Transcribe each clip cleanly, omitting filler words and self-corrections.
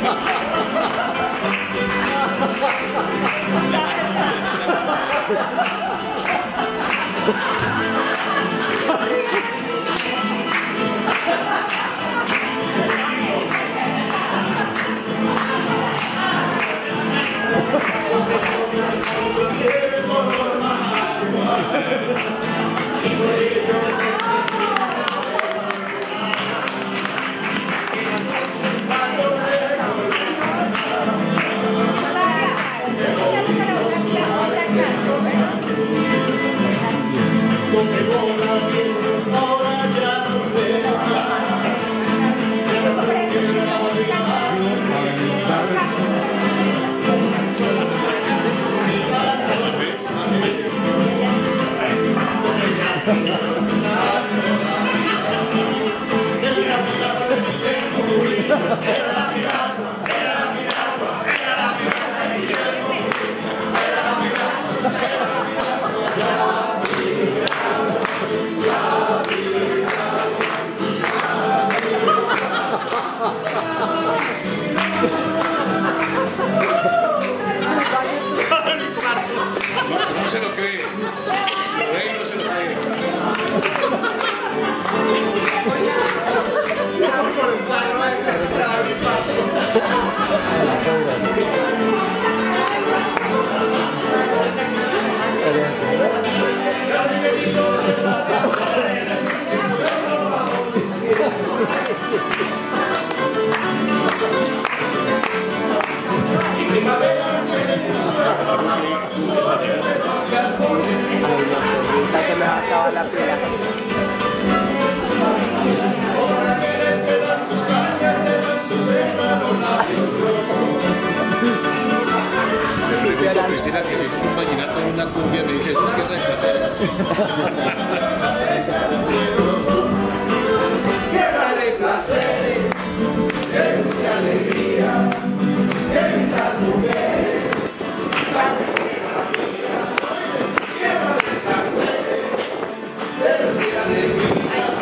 No se lo cree. Rey no se lo cree. Que me acaba la pila. Le pregunto a Cristina que si es un vallenato en una cumbia, me dice, eso es guerra de placeres. Guerra de placeres, de luz y alegría, de lindas mujeres, guerra de placeres, de luz y alegría,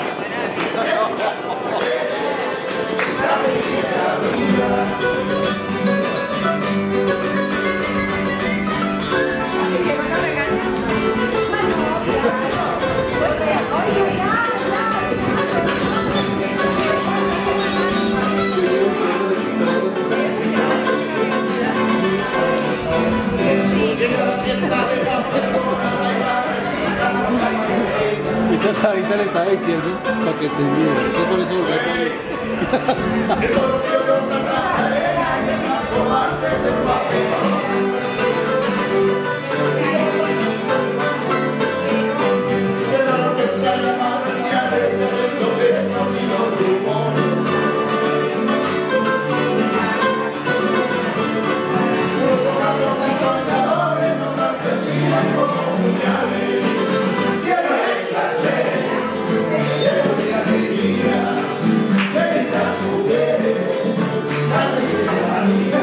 la alegría de la vida. Ahorita le estaba diciendo para que te diga, yo por eso voy a ir. Alegría.